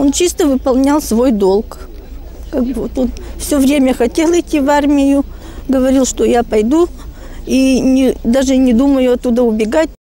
Он чисто выполнял свой долг. Как бы вот он все время хотел идти в армию, говорил, что я пойду, и даже не думаю оттуда убегать.